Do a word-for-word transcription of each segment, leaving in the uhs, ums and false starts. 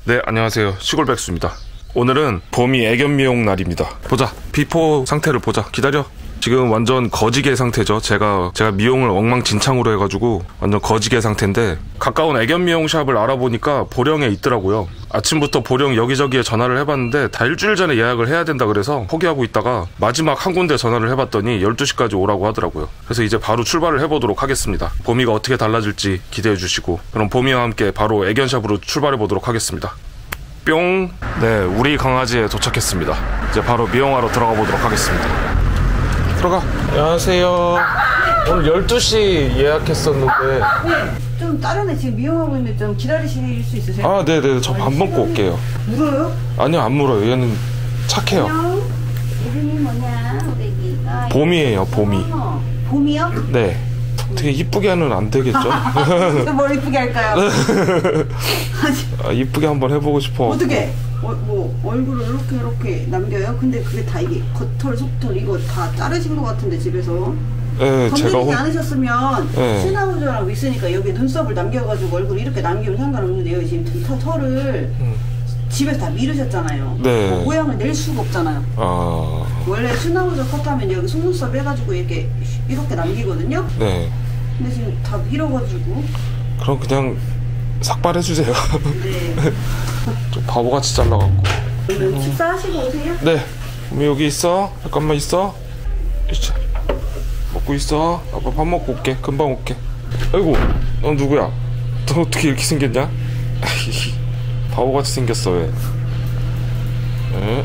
네, 안녕하세요. 시골백수입니다. 오늘은 봄이 애견 미용 날입니다. 보자. 비포 상태를 보자. 기다려. 지금 완전 거지개 상태죠. 제가 제가 미용을 엉망진창으로 해가지고 완전 거지개 상태인데, 가까운 애견 미용샵을 알아보니까 보령에 있더라고요. 아침부터 보령 여기저기에 전화를 해봤는데 다 일주일 전에 예약을 해야 된다 그래서 포기하고 있다가 마지막 한 군데 전화를 해봤더니 열두 시까지 오라고 하더라고요. 그래서 이제 바로 출발을 해보도록 하겠습니다. 봄이가 어떻게 달라질지 기대해주시고, 그럼 봄이와 함께 바로 애견샵으로 출발해보도록 하겠습니다. 뿅! 네, 우리 강아지에 도착했습니다. 이제 바로 미용하러 들어가 보도록 하겠습니다. 들어가. 안녕하세요. 오늘 열두 시 예약했었는데. 네, 좀 다른 애 지금 미용하고 있는데 좀 기다리실 수 있으세요? 아, 네네. 저 밥 먹고 올게요. 물어요? 아니요, 안 물어요. 얘는 착해요. 안녕. 이름이 뭐냐, 우리 애기가? 봄이에요, 봄이. 어, 봄이요? 네. 되게 이쁘게 하면 안 되겠죠? 뭘 이쁘게 할까요? 아, 이쁘게 한번 해보고 싶어. 어떻게? 어, 뭐 얼굴을 이렇게 이렇게 남겨요? 근데 그게 다 이게 겉털, 속털 이거 다 자르신 것 같은데 집에서? 네, 제가 건드리지 혼... 않으셨으면 네. 시나우저랑 있으니까 여기 눈썹을 남겨가지고 얼굴 이렇게 남기면 상관없는데요. 지금 털, 털을 음. 집에서 다 미르셨잖아요. 네. 뭐 모양을 낼 수가 없잖아요. 아... 원래 슈나우저 컷하면 여기 속눈썹 해가지고 이렇게 이렇게 남기거든요. 네. 근데 지금 다 밀어가지고. 그럼 그냥 삭발해주세요. 네. 좀 바보같이 잘라갖고. 음. 식사하시고 오세요? 네. 그럼 여기 있어. 잠깐만 있어. 있자. 먹고 있어. 아빠 밥 먹고 올게. 금방 올게. 아이고, 넌 누구야? 너 어떻게 이렇게 생겼냐? 바보같이 생겼어. 왜? 에?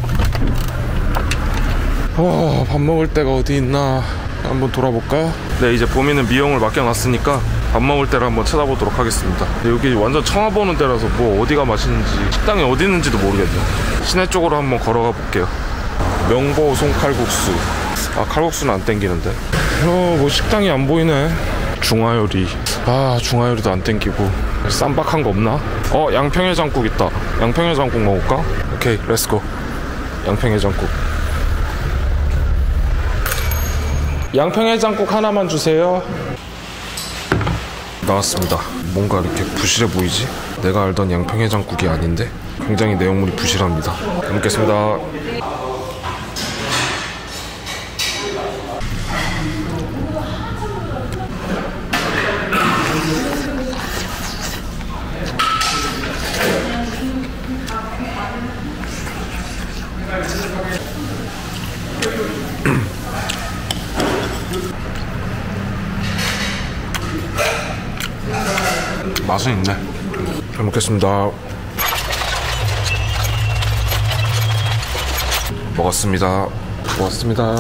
아, 밥 먹을 데가 어디 있나 한번 돌아볼까? 네, 이제 봄이는 미용을 맡겨놨으니까 밥 먹을 때를 한번 찾아보도록 하겠습니다. 여기 완전 처음 보는 데라서 뭐 어디가 맛있는지, 식당이 어디 있는지도 모르겠네요. 시내 쪽으로 한번 걸어가 볼게요. 명보 송칼국수. 아, 칼국수는 안 땡기는데. 어, 뭐 식당이 안 보이네. 중화요리. 아, 중화요리도 안 땡기고. 쌈박한 거 없나? 어, 양평해장국 있다. 양평해장국 먹을까? 오케이, 렛츠고. 양평해장국. 양평해장국 하나만 주세요. 나왔습니다. 뭔가 이렇게 부실해 보이지? 내가 알던 양평해장국이 아닌데 굉장히 내용물이 부실합니다. 잘 먹겠습니다. 맛은 있네. 잘 먹겠습니다. 먹었습니다. 먹었습니다.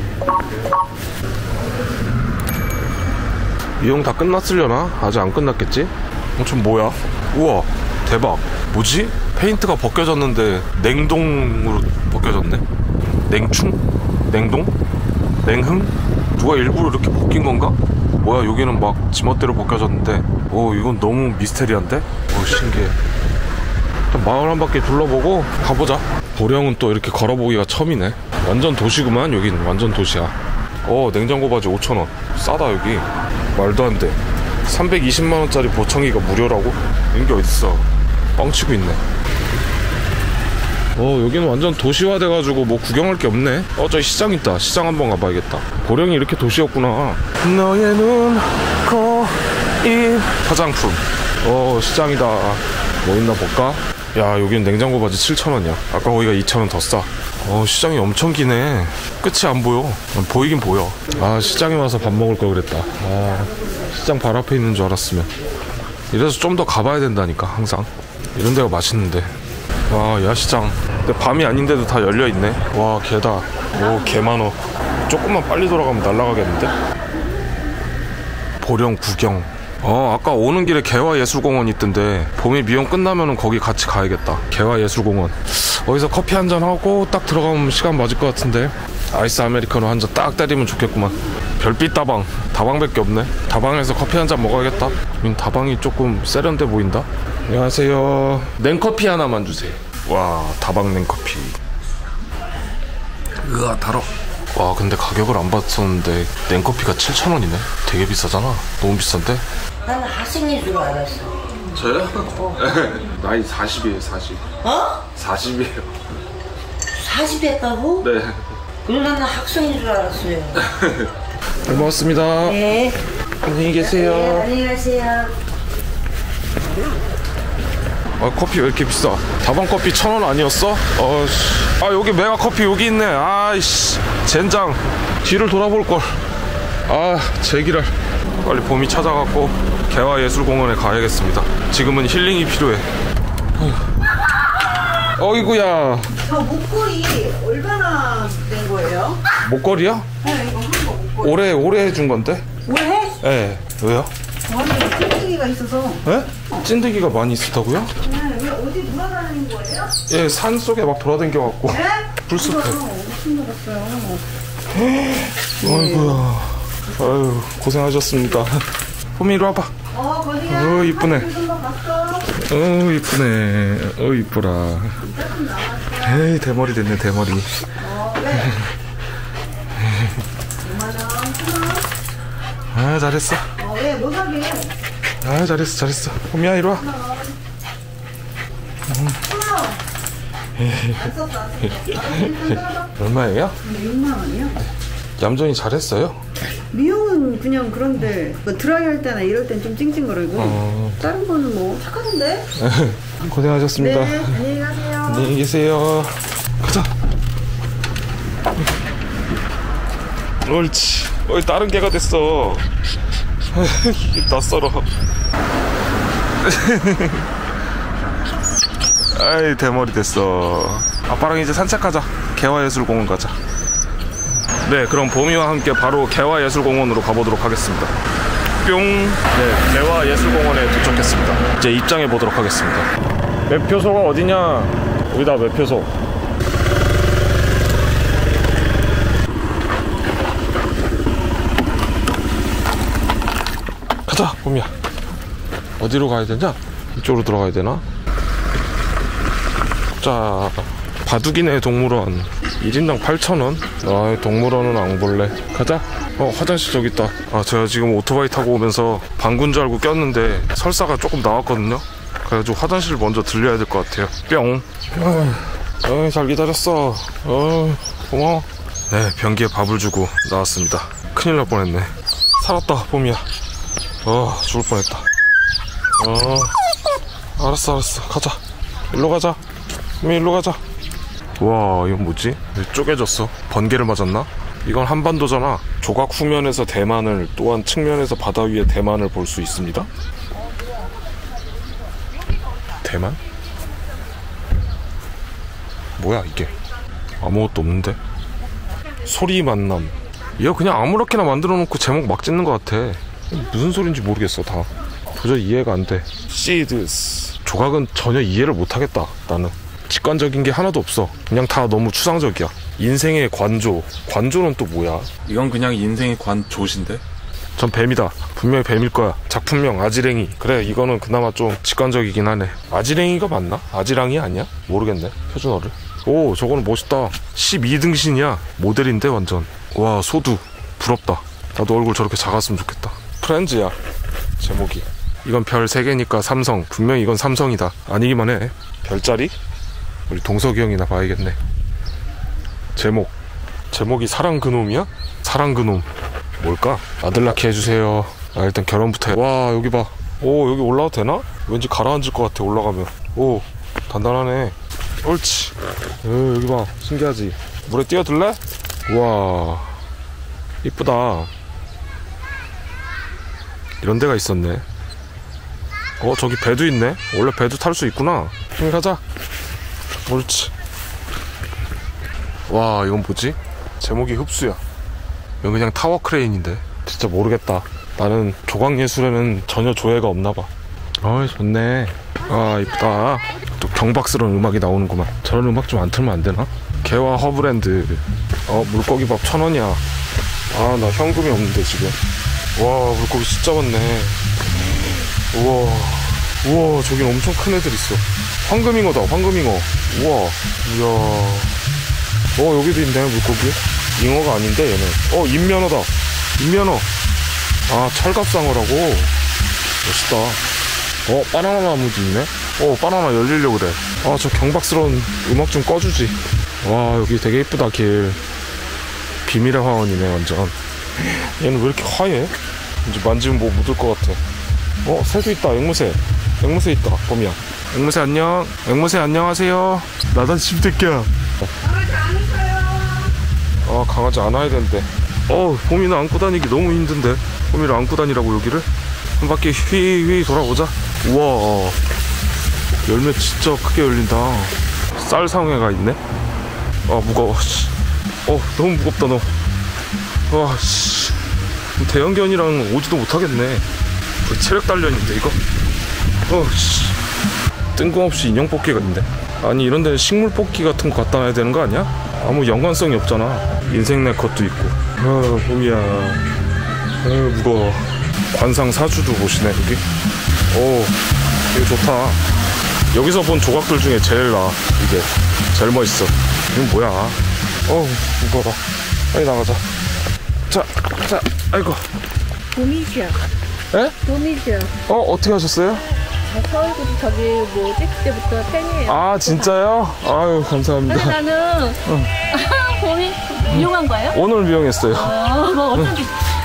미용 다 끝났으려나? 아직 안 끝났겠지? 어, 좀 뭐야? 우와, 대박. 뭐지? 페인트가 벗겨졌는데 냉동으로 벗겨졌네? 냉충? 냉동? 냉흥? 누가 일부러 이렇게 벗긴 건가? 뭐야, 여기는 막 지멋대로 벗겨졌는데. 오, 이건 너무 미스테리한데? 오, 신기해. 일단 마을 한 바퀴 둘러보고 가보자. 보령은 또 이렇게 걸어보기가 처음이네. 완전 도시구만. 여기는 완전 도시야. 어, 냉장고 바지 오천 원. 싸다 여기. 말도 안 돼. 삼백이십만 원짜리 보청기가 무료라고? 이런 게 어딨어. 뻥치고 있네. 어, 여기는 완전 도시화 돼가지고 뭐 구경할 게 없네. 어, 저기 시장 있다. 시장 한번 가봐야겠다. 보령이 이렇게 도시였구나. 너의 눈, 코, 입. 화장품. 어, 시장이다. 뭐 있나 볼까? 야, 여기는 냉장고 바지 칠천 원이야 아까 거기가 이천 원 더 싸. 어, 시장이 엄청 기네. 끝이 안 보여. 보이긴 보여. 아, 시장에 와서 밥 먹을 걸 그랬다. 아, 시장 바로 앞에 있는 줄 알았으면. 이래서 좀 더 가봐야 된다니까, 항상. 이런 데가 맛있는데. 와, 야시장. 근데 밤이 아닌데도 다 열려있네. 와, 개다. 오, 개 많어. 조금만 빨리 돌아가면 날아가겠는데? 보령 구경. 어, 아까 오는 길에 개화예술공원 있던데 봄이 미용 끝나면은 거기 같이 가야겠다. 개화예술공원. 거기서 커피 한잔 하고 딱 들어가면 시간 맞을 것 같은데. 아이스 아메리카노 한 잔 딱 때리면 좋겠구만. 별빛 다방. 다방밖에 없네. 다방에서 커피 한잔 먹어야겠다. 다방이 조금 세련돼 보인다. 안녕하세요. 냉커피 하나만 주세요. 와, 다방 냉커피. 으아, 달어. 와, 근데 가격을 안 봤었는데 냉커피가 칠천 원이네. 되게 비싸잖아. 너무 비싼데? 나는 학생인 줄 알았어. 저요? 어. 나이 사십이에요, 사십. 어? 사십이에요. 사십 했다고? 네. 그럼 나는 학생인 줄 알았어요. 잘 먹었습니다. 네. 안녕히 계세요. 네, 안녕히 가세요. 아, 커피 왜 이렇게 비싸? 다방 커피 천 원 아니었어? 어씨. 아, 여기 메가 커피 여기 있네. 아이씨. 젠장. 뒤를 돌아볼 걸. 아, 제기랄. 빨리 봄이 찾아갖고 개화예술공원에 가야겠습니다. 지금은 힐링이 필요해. 어이구야. 저 목걸이 얼마나 된 거예요? 목걸이야? 네, 이거 한거 목걸이. 올해 올해 해준 건데? 올해? 예. 네. 왜요? 저한테 찐득이가 있어서. 예? 찐득이가 많이 있었다고요? 네, 왜 어디 돌아다니는 거예요? 예, 산 속에 막 돌아다녀갖고. 네? 불쑥해. 엄청 먹었어요. 어이구야. 아유, 고생하셨습니다. 봄이 이리 와봐. 어, 거기야. 어, 이쁘네. 거 봤어? 어, 이쁘네. 어, 이쁘라. 에이, 대머리 됐네, 대머리. 어, 왜? 아, 잘했어. 어, 왜? 뭐 사게? 아, 잘했어, 잘했어. 봄이야, 이리 와. 안 썼어, 안 썼어. 얼마예요? 육만 원이요? 얌전히 잘했어요? 미용은 그냥 그런데 뭐 드라이 할 때나 이럴 땐 좀 찡찡거리고 어. 다른 거는 뭐 착하던데? 고생하셨습니다. 네, 안녕히 가세요. 안녕히 계세요. 가자. 옳지. 어이, 다른 개가 됐어. 낯설어. 아이, 대머리 됐어. 아빠랑 이제 산책하자. 개화예술공원 가자. 네, 그럼 봄이와 함께 바로 개화예술공원으로 가보도록 하겠습니다. 뿅. 네, 개화예술공원에 도착했습니다. 이제 입장해 보도록 하겠습니다. 매표소가 어디냐? 여기다 매표소. 가자, 봄이야. 어디로 가야 되냐? 이쪽으로 들어가야 되나? 자, 바둑이네, 동물원. 일 인당 팔천 원? 아, 동물원은 안 볼래. 가자. 어, 화장실 저기 있다. 아, 제가 지금 오토바이 타고 오면서 방구인 줄 알고 꼈는데 설사가 조금 나왔거든요. 그래가지고 화장실 먼저 들려야 될 것 같아요. 뿅. 어, 잘 기다렸어. 어, 고마워. 네, 변기에 밥을 주고 나왔습니다. 큰일 날 뻔했네. 살았다, 봄이야. 어, 죽을 뻔했다. 어, 알았어, 알았어. 가자. 일로 가자. 봄이 일로 가자. 와, 이건 뭐지? 왜 쪼개졌어? 번개를 맞았나? 이건 한반도잖아. 조각 후면에서 대만을, 또한 측면에서 바다 위에 대만을 볼 수 있습니다. 대만? 뭐야 이게? 아무것도 없는데? 소리 만남. 이거 그냥 아무렇게나 만들어 놓고 제목 막 짓는 것 같아. 무슨 소린지 모르겠어. 다 도저히 이해가 안 돼. 시드스. 조각은 전혀 이해를 못하겠다. 나는 직관적인 게 하나도 없어. 그냥 다 너무 추상적이야. 인생의 관조. 관조는 또 뭐야? 이건 그냥 인생의 관조신데? 전 뱀이다. 분명히 뱀일 거야. 작품명 아지랭이. 그래, 이거는 그나마 좀 직관적이긴 하네. 아지랭이가 맞나? 아지랑이 아니야? 모르겠네, 표준어를. 오, 저거는 멋있다. 십이 등신이야. 모델인데 완전. 와, 소두. 부럽다. 나도 얼굴 저렇게 작았으면 좋겠다. 프렌즈야, 제목이. 이건 별 세 개니까 삼성. 분명히 이건 삼성이다. 아니기만 해. 별자리? 우리 동석이 형이나 봐야겠네. 제목. 제목이 사랑 그놈이야? 사랑 그놈. 뭘까? 아들 낳게 해주세요. 아, 일단 결혼부터 해. 와, 여기 봐. 오, 여기 올라가도 되나? 왠지 가라앉을 것 같아, 올라가면. 오, 단단하네. 옳지. 어, 여기 봐. 신기하지? 물에 뛰어들래? 우와, 이쁘다. 이런 데가 있었네. 어, 저기 배도 있네. 원래 배도 탈 수 있구나. 여기 가자. 옳지. 와, 이건 뭐지? 제목이 흡수야. 이건 그냥 타워 크레인인데. 진짜 모르겠다. 나는 조각예술에는 전혀 조예가 없나봐. 어이, 좋네. 아, 이쁘다. 또 경박스러운 음악이 나오는구만. 저런 음악 좀 안 틀면 안 되나? 개화 허브랜드. 어, 물고기밥 천 원이야. 아, 나 현금이 없는데 지금. 와, 물고기 진짜 많네. 우와, 우와, 저긴 엄청 큰 애들 있어. 황금잉어다, 황금잉어. 우와, 이야. 어, 여기도 있네, 물고기. 잉어가 아닌데, 얘는. 어, 인면어다. 인면어. 아, 철갑상어라고. 멋있다. 어, 바나나 나무도 있네? 어, 바나나 열리려고 그래. 아, 저 경박스러운 음악 좀 꺼주지. 와, 여기 되게 이쁘다, 길. 비밀의 화원이네, 완전. 얘는 왜 이렇게 하얘? 이제 만지면 뭐 묻을 것 같아. 어, 새도 있다, 앵무새. 앵무새 있다, 봄이야. 앵무새 안녕. 앵무새 안녕하세요. 나단 씹새끼야. 강아지 안을까요? 아, 강아지 안아야 되는데. 어, 봄이는 안고 다니기 너무 힘든데. 봄이를 안고 다니라고 여기를? 한 바퀴 휘휘 돌아보자. 우와, 열매 진짜 크게 열린다. 쌀상회가 있네. 아, 무거워. 어, 너무 무겁다 너. 와, 씨, 대형견이랑 오지도 못하겠네. 거의 체력 단련인데 이거. 어, 씨, 뜬금없이 인형 뽑기가 있는데. 아니, 이런 데는 식물 뽑기 같은 거 갖다 놔야 되는 거 아니야? 아무 연관성이 없잖아. 인생 네컷도 있고. 아, 봄이야. 아, 무거워. 관상 사주도 보시네 여기. 오, 이거 좋다. 여기서 본 조각들 중에 제일 나아. 이게 제일 멋있어. 이건 뭐야? 어우, 무거워. 빨리 나가자. 자, 자, 아이고. 봄이죠. 에? 봄이죠. 어, 어떻게 하셨어요? 서울구도 저기 뭐지 그때부터 팬이에요. 아, 진짜요? 아유, 감사합니다. 근데 나는 응. 봄이 미용한 거예요? 오늘 미용했어요. 어, 뭐 어쩐지.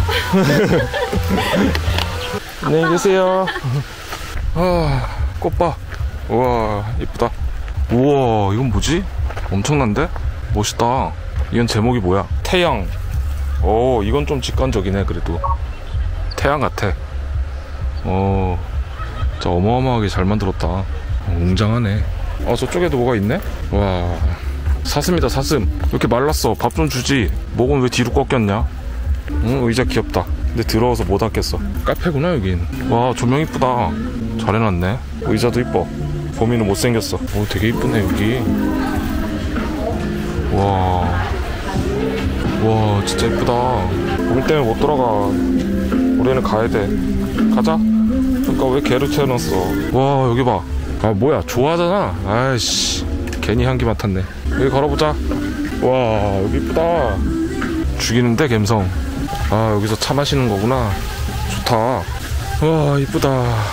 안녕히 계세요. 아, 꽃봐. 우와, 이쁘다. 우와, 이건 뭐지? 엄청난데? 멋있다. 이건 제목이 뭐야? 태양. 오, 이건 좀 직관적이네. 그래도 태양 같아. 오, 진짜 어마어마하게 잘 만들었다. 어, 웅장하네. 아, 저쪽에도 뭐가 있네? 와, 사슴이다, 사슴. 왜 이렇게 말랐어? 밥 좀 주지. 목은 왜 뒤로 꺾였냐? 응, 의자 귀엽다. 근데 더러워서 못 앉겠어. 카페구나 여긴. 와, 조명 이쁘다. 잘 해놨네. 의자도 이뻐. 봄이는 못생겼어. 오, 되게 이쁘네 여기. 와, 와, 진짜 이쁘다. 봄이 때문에 못 돌아가. 우리는 가야 돼. 가자. 그러니까 왜 개를 태어났어. 와, 여기 봐. 아, 뭐야, 좋아하잖아. 아이씨, 괜히 향기 맡았네. 여기 걸어보자. 와, 여기 이쁘다. 죽이는데 감성. 아, 여기서 차 마시는 거구나. 좋다. 와, 이쁘다.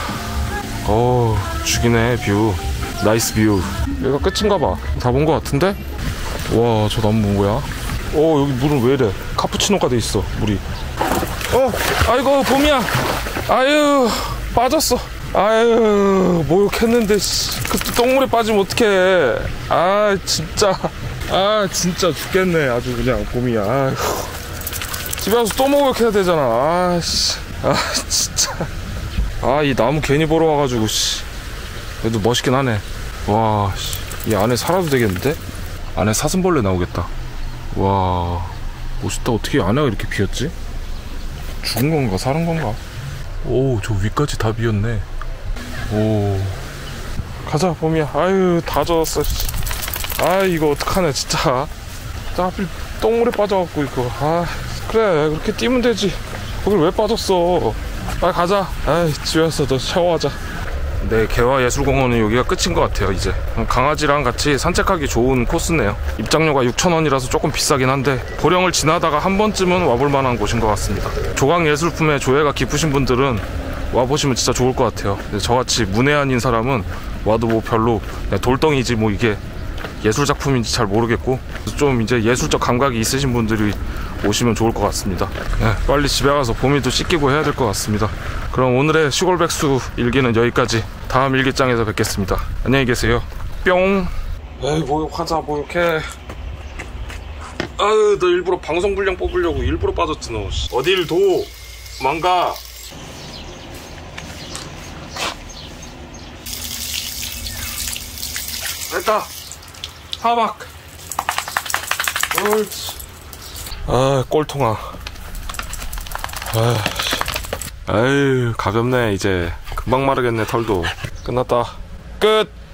어, 죽이네. 뷰 나이스 뷰. 여기가 끝인가 봐. 다 본 거 같은데? 와, 저 나무 뭐야? 어, 여기 물은 왜 이래? 카푸치노가 돼 있어 물이. 어, 아이고 봄이야. 아유, 빠졌어. 아유, 목욕했는데 그 똥물에 빠지면 어떡해. 아, 진짜. 아, 진짜 죽겠네. 아주 그냥 봄이야. 아휴. 집에 가서 또 목욕해야 되잖아. 아, 씨. 아, 진짜. 아, 이 나무 괜히 보러 와가지고, 씨. 그래도 멋있긴 하네. 와, 씨. 이 안에 살아도 되겠는데? 안에 사슴벌레 나오겠다. 와, 멋있다. 어떻게 안에가 이렇게 비었지? 죽은 건가? 살은 건가? 오, 저 위까지 다 비었네. 오. 가자, 봄이야. 아유, 다 젖었어. 아, 이거 어떡하네, 진짜. 자, 하필 똥물에 빠져갖고, 이거. 아, 그래, 그렇게 뛰면 되지. 거길 왜 빠졌어? 빨리 가자. 아이, 집에 와서 너 샤워하자. 네, 개화예술공원은 여기가 끝인 것 같아요. 이제 강아지랑 같이 산책하기 좋은 코스네요. 입장료가 육천 원이라서 조금 비싸긴 한데 보령을 지나다가 한 번쯤은 와볼 만한 곳인 것 같습니다. 조각예술품에 조예가 깊으신 분들은 와보시면 진짜 좋을 것 같아요. 근데 저같이 문외한인 사람은 와도 뭐 별로 그냥 돌덩이지 뭐 이게 예술작품인지 잘 모르겠고, 좀 이제 예술적 감각이 있으신 분들이 오시면 좋을 것 같습니다. 네, 빨리 집에 가서 봄이도 씻기고 해야 될 것 같습니다. 그럼 오늘의 시골백수 일기는 여기까지. 다음 일기장에서 뵙겠습니다. 안녕히 계세요. 뿅. 에이, 목욕하자, 목욕해. 아유, 너 일부러 방송 분량 뽑으려고 일부러 빠졌지 너. 어딜 도 망가. 됐다. 사막. 옳지. 아, 꼴통아. 아, 아유, 가볍네. 이제 금방 마르겠네. 털도. 끝났다. 끝.